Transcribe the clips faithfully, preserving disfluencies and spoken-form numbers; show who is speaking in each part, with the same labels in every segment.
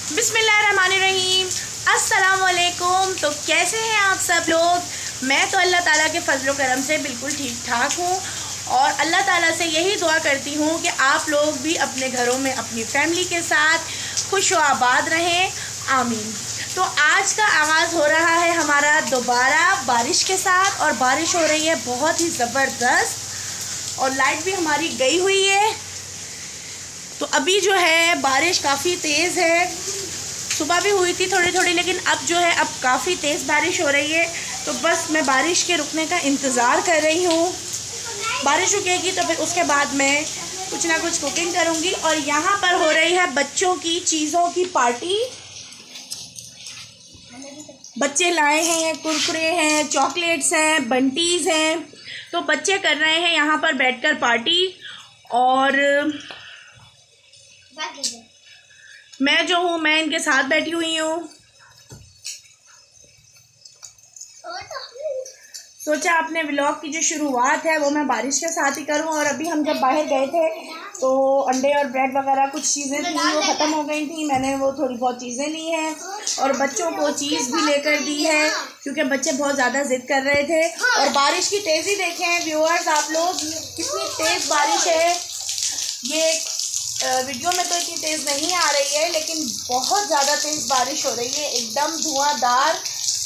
Speaker 1: बिस्मिल्लाहिर्रहमानिर्रहीम, अस्सलाम वालेकुम। तो कैसे हैं आप सब लोग? मैं तो अल्लाह ताला के फजल करम से बिल्कुल ठीक ठाक हूँ और अल्लाह ताला से यही दुआ करती हूँ कि आप लोग भी अपने घरों में अपनी फैमिली के साथ खुश व आबाद रहें, आमीन। तो आज का आगाज़ हो रहा है हमारा दोबारा बारिश के साथ और बारिश हो रही है बहुत ही ज़बरदस्त और लाइट भी हमारी गई हुई है। तो अभी जो है बारिश काफ़ी तेज़ है, सुबह भी हुई थी थोड़ी थोड़ी, लेकिन अब जो है अब काफ़ी तेज़ बारिश हो रही है। तो बस मैं बारिश के रुकने का इंतज़ार कर रही हूँ। बारिश रुकेगी तो फिर उसके बाद मैं कुछ ना कुछ कुकिंग करूँगी। और यहाँ पर हो रही है बच्चों की चीज़ों की पार्टी। बच्चे लाए हैं, कुरकुरे हैं, चॉकलेट्स हैं, बंटीज़ हैं। तो बच्चे कर रहे हैं यहाँ पर बैठकर पार्टी और मैं जो हूँ मैं इनके साथ बैठी हुई हूँ। सोचा अपने व्लॉग की जो शुरुआत है वो मैं बारिश के साथ ही करूँ। और अभी हम जब बाहर गए थे तो अंडे और ब्रेड वगैरह कुछ चीज़ें थी वो ख़त्म हो गई थी, मैंने वो थोड़ी बहुत चीज़ें ली हैं और बच्चों को चीज़ भी लेकर दी है क्योंकि बच्चे बहुत ज़्यादा ज़िद कर रहे थे। और बारिश की तेज़ी देखें व्यूअर्स आप लोग, कितनी तेज़ बारिश है। ये वीडियो में तो इतनी तेज़ नहीं आ रही है लेकिन बहुत ज़्यादा तेज़ बारिश हो रही है, एकदम धुआंधार।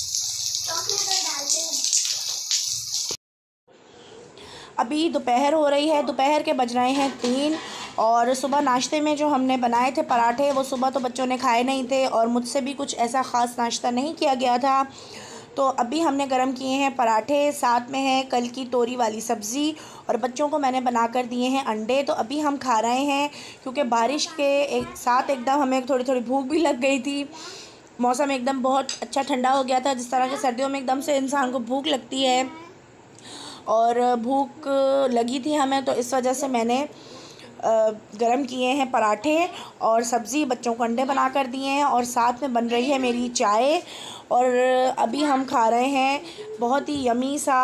Speaker 1: अभी दोपहर हो रही है, दोपहर के बज रहे हैं तीन। और सुबह नाश्ते में जो हमने बनाए थे पराठे वो सुबह तो बच्चों ने खाए नहीं थे और मुझसे भी कुछ ऐसा ख़ास नाश्ता नहीं किया गया था। तो अभी हमने गरम किए हैं पराठे, साथ में है कल की तोरी वाली सब्ज़ी और बच्चों को मैंने बना कर दिए हैं अंडे। तो अभी हम खा रहे हैं क्योंकि बारिश के एक साथ एकदम हमें थोड़ी थोड़ी भूख भी लग गई थी। मौसम एकदम बहुत अच्छा ठंडा हो गया था, जिस तरह के सर्दियों में एकदम से इंसान को भूख लगती है और भूख लगी थी हमें, तो इस वजह से मैंने गरम किए हैं पराठे और सब्ज़ी, बच्चों को अंडे बना कर दिए हैं और साथ में बन रही है मेरी चाय। और अभी हम खा रहे हैं बहुत ही यमी सा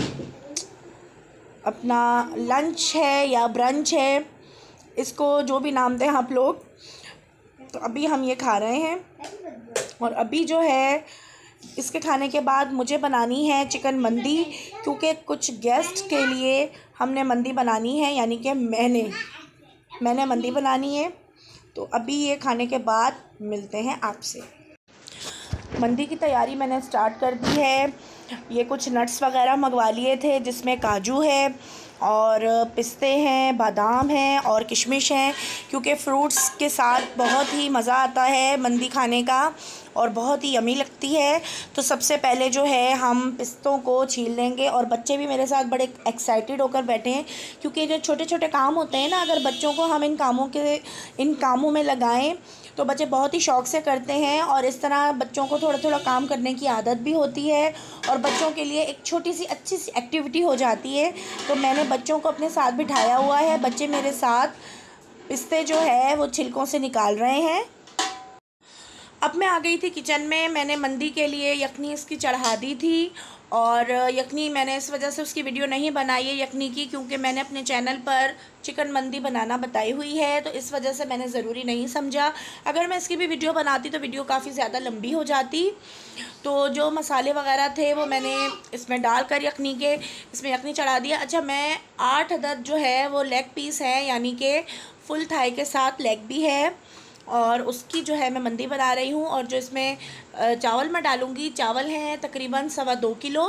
Speaker 1: अपना लंच है या ब्रंच है, इसको जो भी नाम दें आप लोग। तो अभी हम ये खा रहे हैं और अभी जो है इसके खाने के बाद मुझे बनानी है चिकन मंदी क्योंकि कुछ गेस्ट के लिए हमने मंदी बनानी है, यानी कि मैंने मैंने मंदी बनानी है। तो अभी ये खाने के बाद मिलते हैं आपसे। मंदी की तैयारी मैंने स्टार्ट कर दी है। ये कुछ नट्स वगैरह मंगवा लिए थे जिसमें काजू है और पिस्ते हैं, बादाम हैं और किशमिश हैं, क्योंकि फ्रूट्स के साथ बहुत ही मज़ा आता है मंदी खाने का और बहुत ही यमी लगती है। तो सबसे पहले जो है हम पिस्तों को छील लेंगे और बच्चे भी मेरे साथ बड़े एक्साइटेड होकर बैठे हैं क्योंकि जो छोटे छोटे काम होते हैं ना, अगर बच्चों को हम इन कामों के इन कामों में लगाएं तो बच्चे बहुत ही शौक़ से करते हैं और इस तरह बच्चों को थोड़ा थोड़ा काम करने की आदत भी होती है और बच्चों के लिए एक छोटी सी अच्छी सी एक्टिविटी हो जाती है। तो मैंने बच्चों को अपने साथ बिठाया हुआ है, बच्चे मेरे साथ पिस्ते जो है वो छिलकों से निकाल रहे हैं। अब मैं आ गई थी किचन में, मैंने मंदी के लिए यखनी इसकी चढ़ा दी थी और यखनी मैंने इस वजह से उसकी वीडियो नहीं बनाई है यखनी की क्योंकि मैंने अपने चैनल पर चिकन मंदी बनाना बताई हुई है, तो इस वजह से मैंने ज़रूरी नहीं समझा। अगर मैं इसकी भी वीडियो बनाती तो वीडियो काफ़ी ज़्यादा लंबी हो जाती। तो जो मसाले वगैरह थे वो मैंने इसमें डालकर यखनी के इसमें यखनी चढ़ा दिया। अच्छा, मैं आठ अदद जो है वो लेग पीस है, यानी कि फुल थाई के साथ लेग भी है और उसकी जो है मैं मंदी बना रही हूँ। और जो इसमें चावल मैं डालूँगी, चावल हैं तकरीबन सवा दो किलो।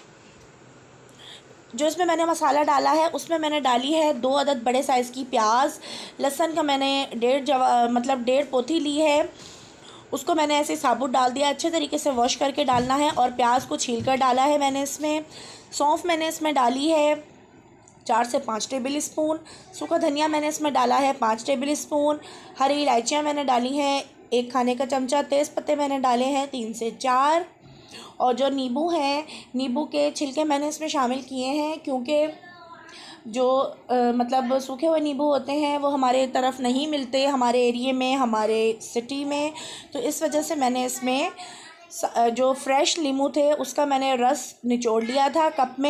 Speaker 1: जो इसमें मैंने मसाला डाला है उसमें मैंने डाली है दो अदद बड़े साइज़ की प्याज, लहसुन का मैंने डेढ़ जवा मतलब डेढ़ पोथी ली है, उसको मैंने ऐसे साबुत डाल दिया, अच्छे तरीके से वॉश करके डालना है। और प्याज को छील कर डाला है मैंने इसमें। सौंफ मैंने इसमें डाली है चार से पाँच टेबल स्पून, सूखा धनिया मैंने इसमें डाला है पाँच टेबल स्पून, हरी इलायचियाँ मैंने डाली हैं एक खाने का चमचा, तेज़पत्ते मैंने डाले हैं तीन से चार। और जो नींबू हैं, नींबू के छिलके मैंने इसमें शामिल किए हैं क्योंकि जो आ, मतलब सूखे हुए नींबू होते हैं वो हमारे तरफ नहीं मिलते, हमारे एरिए में, हमारे सिटी में। तो इस वजह से मैंने इसमें जो फ्रेश नींबू थे उसका मैंने रस निचोड़ लिया था कप में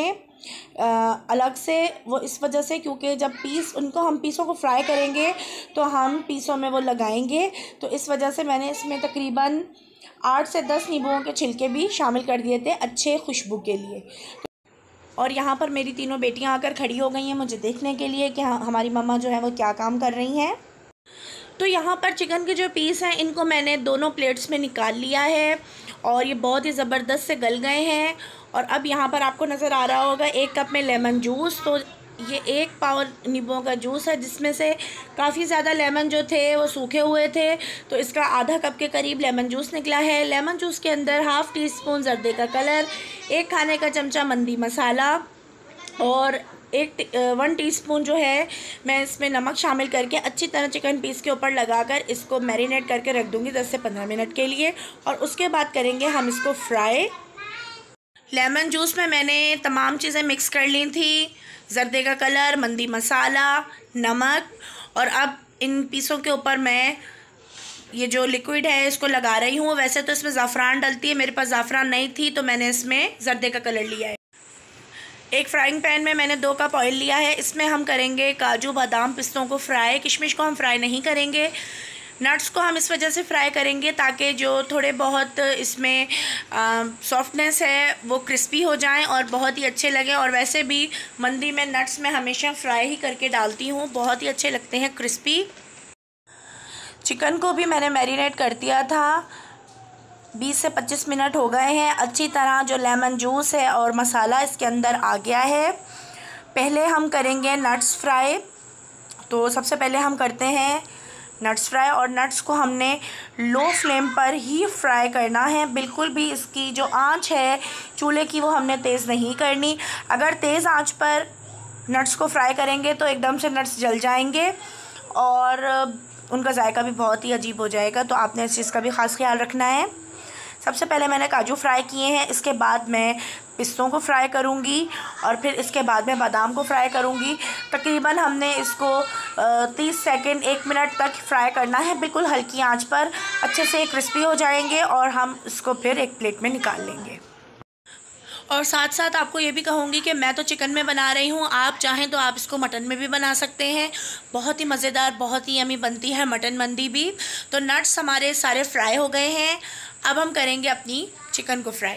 Speaker 1: अलग से, वो इस वजह से क्योंकि जब पीस उनको हम पीसों को फ्राई करेंगे तो हम पीसों में वो लगाएंगे, तो इस वजह से मैंने इसमें तकरीबन आठ से दस नींबुओं के छिलके भी शामिल कर दिए थे अच्छे खुशबू के लिए। और यहाँ पर मेरी तीनों बेटियाँ आकर खड़ी हो गई हैं मुझे देखने के लिए कि हमारी मम्मा जो है वो क्या काम कर रही हैं। तो यहाँ पर चिकन के जो पीस हैं इनको मैंने दोनों प्लेट्स में निकाल लिया है और ये बहुत ही ज़बरदस्त से गल गए हैं। और अब यहाँ पर आपको नज़र आ रहा होगा एक कप में लेमन जूस, तो ये एक पाव नींबुओं का जूस है जिसमें से काफ़ी ज़्यादा लेमन जो थे वो सूखे हुए थे, तो इसका आधा कप के करीब लेमन जूस निकला है। लेमन जूस के अंदर हाफ़ टी स्पून जर्दे का कलर, एक खाने का चमचा मंदी मसाला और एक वन टीस्पून जो है मैं इसमें नमक शामिल करके अच्छी तरह चिकन पीस के ऊपर लगाकर इसको मैरिनेट करके रख दूँगी दस से पंद्रह मिनट के लिए। और उसके बाद करेंगे हम इसको फ्राई। लेमन जूस में मैंने तमाम चीज़ें मिक्स कर ली थी, जर्दे का कलर, मंदी मसाला, नमक, और अब इन पीसों के ऊपर मैं ये जो लिक्विड है इसको लगा रही हूँ। वैसे तो इसमें ज़ाफ़रान डलती है, मेरे पास ज़ाफ़रान नहीं थी तो मैंने इसमें जर्दे का कलर लिया है। एक फ्राइंग पैन में मैंने दो कप ऑयल लिया है, इसमें हम करेंगे काजू बादाम पिस्तों को फ्राई। किशमिश को हम फ्राई नहीं करेंगे, नट्स को हम इस वजह से फ्राई करेंगे ताकि जो थोड़े बहुत इसमें सॉफ्टनेस है वो क्रिस्पी हो जाएं और बहुत ही अच्छे लगें। और वैसे भी मंदी में नट्स मैं हमेशा फ्राई ही करके डालती हूँ, बहुत ही अच्छे लगते हैं क्रिस्पी। चिकन को भी मैंने मैरिनेट कर दिया था, बीस से पच्चीस मिनट हो गए हैं। अच्छी तरह जो लेमन जूस है और मसाला इसके अंदर आ गया है। पहले हम करेंगे नट्स फ्राई, तो सबसे पहले हम करते हैं नट्स फ्राई। और नट्स को हमने लो फ्लेम पर ही फ्राई करना है, बिल्कुल भी इसकी जो आंच है चूल्हे की वो हमने तेज़ नहीं करनी। अगर तेज़ आंच पर नट्स को फ्राई करेंगे तो एकदम से नट्स जल जाएंगे और उनका जायका भी बहुत ही अजीब हो जाएगा, तो आपने इस चीज़ का भी ख़ास ख्याल रखना है। सबसे पहले मैंने काजू फ्राई किए हैं, इसके बाद मैं पिस्तों को फ्राई करूंगी और फिर इसके बाद मैं बादाम को फ्राई करूंगी। तकरीबन हमने इसको तीस सेकंड एक मिनट तक फ्राई करना है, बिल्कुल हल्की आंच पर, अच्छे से क्रिस्पी हो जाएंगे और हम इसको फिर एक प्लेट में निकाल लेंगे। और साथ साथ आपको ये भी कहूँगी कि मैं तो चिकन में बना रही हूँ, आप चाहें तो आप इसको मटन में भी बना सकते हैं, बहुत ही मज़ेदार, बहुत ही यमी बनती है मटन मंदी भी। तो नट्स हमारे सारे फ्राई हो गए हैं, अब हम करेंगे अपनी चिकन को फ्राई।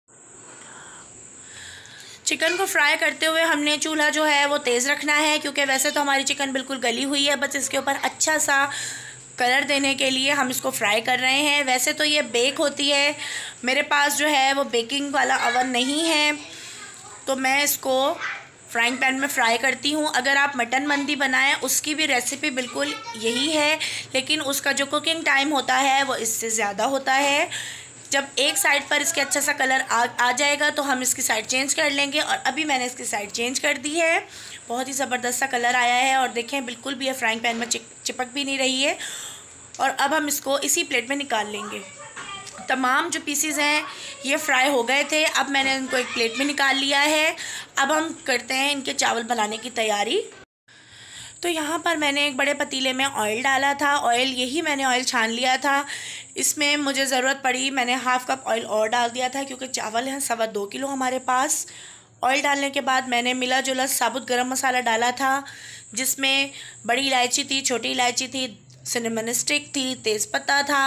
Speaker 1: चिकन को फ्राई करते हुए हमने चूल्हा जो है वो तेज़ रखना है, क्योंकि वैसे तो हमारी चिकन बिल्कुल गली हुई है, बस इसके ऊपर अच्छा सा कलर देने के लिए हम इसको फ्राई कर रहे हैं। वैसे तो ये बेक होती है, मेरे पास जो है वो बेकिंग वाला अवन नहीं है, तो मैं इसको फ्राइंग पैन में फ्राई करती हूँ। अगर आप मटन मंदी बनाएं उसकी भी रेसिपी बिल्कुल यही है, लेकिन उसका जो कुकिंग टाइम होता है वो इससे ज़्यादा होता है। जब एक साइड पर इसके अच्छा सा कलर आ आ जाएगा तो हम इसकी साइड चेंज कर लेंगे। और अभी मैंने इसकी साइड चेंज कर दी है, बहुत ही ज़बरदस्त सा कलर आया है और देखें बिल्कुल भी ये फ्राइंग पैन में चिप चिपक भी नहीं रही है। और अब हम इसको इसी प्लेट में निकाल लेंगे। तमाम जो पीसीज हैं ये फ्राई हो गए थे, अब मैंने इनको एक प्लेट में निकाल लिया है। अब हम करते हैं इनके चावल बनाने की तैयारी। तो यहाँ पर मैंने एक बड़े पतीले में ऑयल डाला था, ऑयल यही मैंने ऑयल छान लिया था, इसमें मुझे ज़रूरत पड़ी मैंने हाफ़ कप ऑयल और डाल दिया था, क्योंकि चावल हैं सवा दो किलो हमारे पास। ऑयल डालने के बाद मैंने मिला जुला साबुत गरम मसाला डाला था, जिसमें बड़ी इलायची थी, छोटी इलायची थी, सिनेमन स्टिक थी, तेज़पत्ता था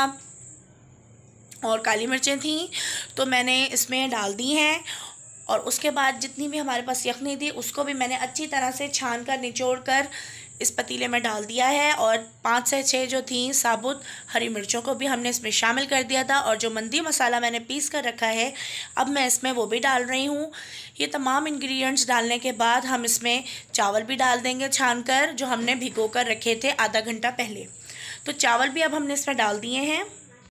Speaker 1: और काली मिर्चें थी, तो मैंने इसमें डाल दी हैं। और उसके बाद जितनी भी हमारे पास यखनी थी उसको भी मैंने अच्छी तरह से छान कर निचोड़ कर इस पतीले में डाल दिया है। और पाँच से छः जो थी साबुत हरी मिर्चों को भी हमने इसमें शामिल कर दिया था। और जो मंदी मसाला मैंने पीस कर रखा है अब मैं इसमें वो भी डाल रही हूँ। ये तमाम इंग्रेडिएंट्स डालने के बाद हम इसमें चावल भी डाल देंगे छान कर, जो हमने भिगो कर रखे थे आधा घंटा पहले। तो चावल भी अब हमने इसमें डाल दिए हैं,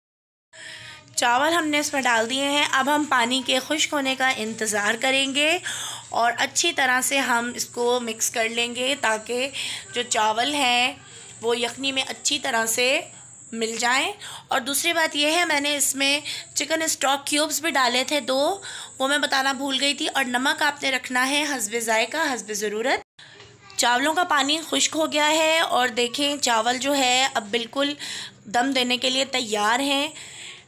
Speaker 1: चावल हमने इसमें डाल दिए हैं। अब हम पानी के खुश्क होने का इंतज़ार करेंगे और अच्छी तरह से हम इसको मिक्स कर लेंगे, ताकि जो चावल हैं वो यखनी में अच्छी तरह से मिल जाएं। और दूसरी बात यह है, मैंने इसमें चिकन स्टॉक क्यूब्स भी डाले थे दो, वो मैं बताना भूल गई थी। और नमक आपने रखना है हस्बे ज़ायका, हस्बे ज़रूरत। चावलों का पानी खुश्क हो गया है और देखें चावल जो है अब बिल्कुल दम देने के लिए तैयार हैं।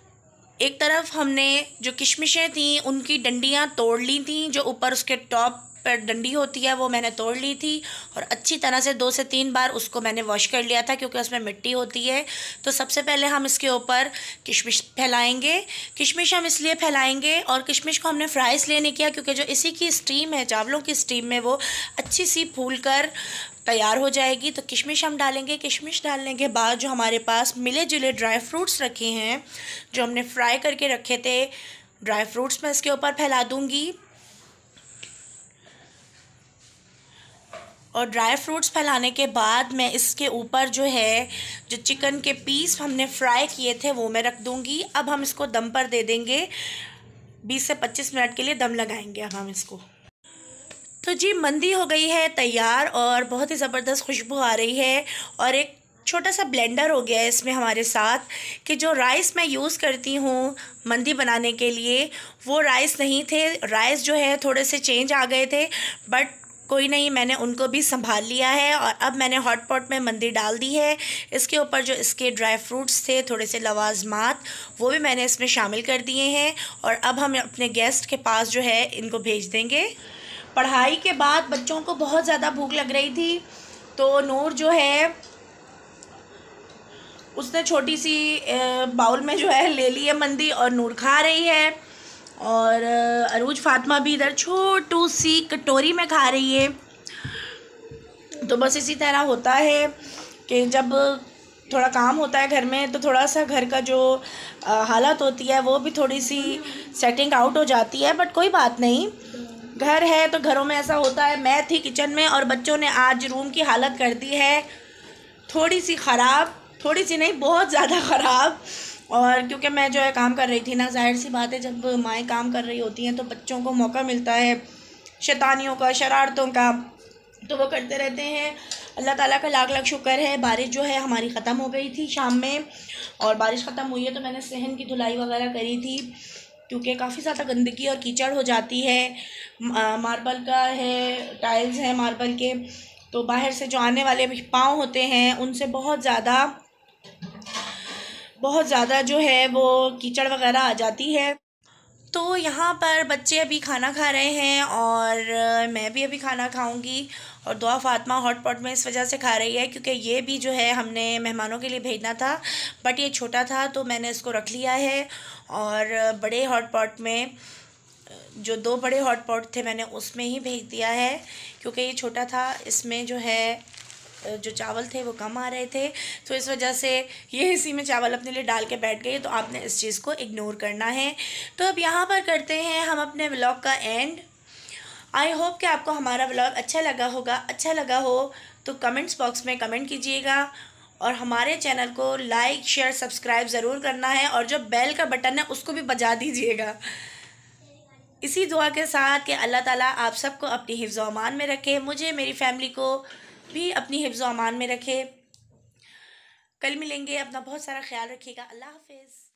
Speaker 1: एक तरफ हमने जो किशमिशें थीं उनकी डंडियाँ तोड़ ली थी, जो ऊपर उसके टॉप पर डंडी होती है वो मैंने तोड़ ली थी और अच्छी तरह से दो से तीन बार उसको मैंने वॉश कर लिया था, क्योंकि उसमें मिट्टी होती है। तो सबसे पहले हम इसके ऊपर किशमिश फैलाएंगे। किशमिश हम इसलिए फैलाएंगे, और किशमिश को हमने फ्राई इसलिए नहीं किया क्योंकि जो इसी की स्टीम है, चावलों की स्टीम में, वो अच्छी सी फूल कर तैयार हो जाएगी। तो किशमिश हम डालेंगे। किशमिश डालने के बाद जो हमारे पास मिले जुले ड्राई फ्रूट्स रखे हैं, जो हमने फ्राई करके रखे थे, ड्राई फ्रूट्स मैं इसके ऊपर फैला दूँगी। और ड्राई फ्रूट्स फैलाने के बाद मैं इसके ऊपर जो है जो चिकन के पीस हमने फ्राई किए थे वो मैं रख दूँगी। अब हम इसको दम पर दे देंगे, बीस से पच्चीस मिनट के लिए दम लगाएंगे अब हम इसको। तो जी मंदी हो गई है तैयार और बहुत ही ज़बरदस्त खुशबू आ रही है। और एक छोटा सा ब्लेंडर हो गया है इसमें हमारे साथ, कि जो राइस मैं यूज़ करती हूँ मंदी बनाने के लिए वो राइस नहीं थे। राइस जो है थोड़े से चेंज आ गए थे, बट कोई नहीं, मैंने उनको भी संभाल लिया है। और अब मैंने हॉट पॉट में मंदी डाल दी है। इसके ऊपर जो इसके ड्राई फ्रूट्स थे, थोड़े से लवाजमात, वो भी मैंने इसमें शामिल कर दिए हैं। और अब हम अपने गेस्ट के पास जो है इनको भेज देंगे। पढ़ाई के बाद बच्चों को बहुत ज़्यादा भूख लग रही थी, तो नूर जो है उसने छोटी सी बाउल में जो है ले ली है मंदी और नूर खा रही है। और अरूज फातिमा भी इधर छोटू सी कटोरी में खा रही है। तो बस इसी तरह होता है कि जब थोड़ा काम होता है घर में, तो थोड़ा सा घर का जो हालत होती है वो भी थोड़ी सी सेटिंग आउट हो जाती है। बट कोई बात नहीं, घर है तो घरों में ऐसा होता है। मैं थी किचन में और बच्चों ने आज रूम की हालत कर दी है थोड़ी सी ख़राब, थोड़ी सी नहीं बहुत ज़्यादा ख़राब। और क्योंकि मैं जो है काम कर रही थी ना, जाहिर सी बात है जब माएँ काम कर रही होती हैं तो बच्चों को मौका मिलता है शैतानियों का, शरारतों का, तो वो करते रहते हैं। अल्लाह ताला का लाख लाख शुक्र है, बारिश जो है हमारी ख़त्म हो गई थी शाम में। और बारिश ख़त्म हुई है तो मैंने सहन की धुलाई वगैरह करी थी, क्योंकि काफ़ी ज़्यादा गंदगी और कीचड़ हो जाती है। मार्बल का है, टाइल्स हैं मार्बल के, तो बाहर से जो आने वाले पाँव होते हैं उनसे बहुत ज़्यादा बहुत ज़्यादा जो है वो कीचड़ वगैरह आ जाती है। तो यहाँ पर बच्चे अभी खाना खा रहे हैं और मैं भी अभी खाना खाऊंगी। और दुआ फातिमा हॉट पॉट में इस वजह से खा रही है क्योंकि ये भी जो है हमने मेहमानों के लिए भेजना था, बट ये छोटा था तो मैंने इसको रख लिया है। और बड़े हॉट पॉट में, जो दो बड़े हॉट पॉट थे मैंने उसमें ही भेज दिया है, क्योंकि ये छोटा था, इसमें जो है जो चावल थे वो कम आ रहे थे, तो इस वजह से ये इसी में चावल अपने लिए डाल के बैठ गई। तो आपने इस चीज़ को इग्नोर करना है। तो अब यहाँ पर करते हैं हम अपने व्लॉग का एंड। आई होप कि आपको हमारा व्लॉग अच्छा लगा होगा। अच्छा लगा हो तो कमेंट्स बॉक्स में कमेंट कीजिएगा और हमारे चैनल को लाइक शेयर सब्सक्राइब ज़रूर करना है, और जो बेल का बटन है उसको भी बजा दीजिएगा। इसी दुआ के साथ कि अल्लाह ताला आप सबको अपनी हिफ्ज़ व अमान में रखे, मुझे मेरी फैमिली को भी अपनी हिफ्ज़ व अमान में रखे। कल मिलेंगे, अपना बहुत सारा ख्याल रखिएगा। अल्लाह हाफ़िज़।